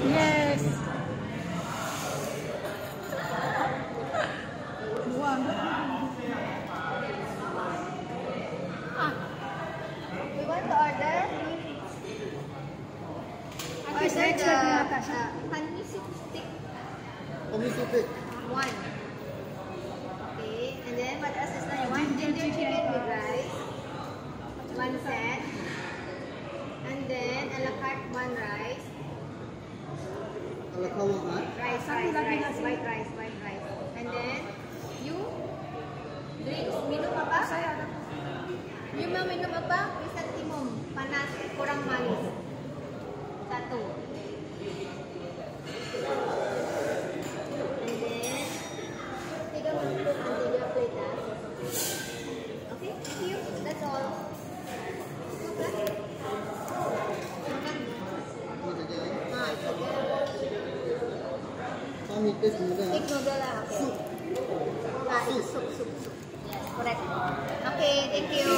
Yes. We want to order the honey soup stick. Honey soup stick. One. Okay, and then what else is there? One ginger chicken with rice. One set. And then a la carte one rice. A la carte what? Rice, white rice. And then you drinks, minum apa? You mau minum apa? Chrysanthemum, panas, kurang manis. Satu. And then 3 mangkuk and 3 plate. Okay, thank you. That's all. Okay. It's okay. Kami tes noodle. Egg noodle lah. Okay. Soup. Soup. Yes, correct. Okay, thank you.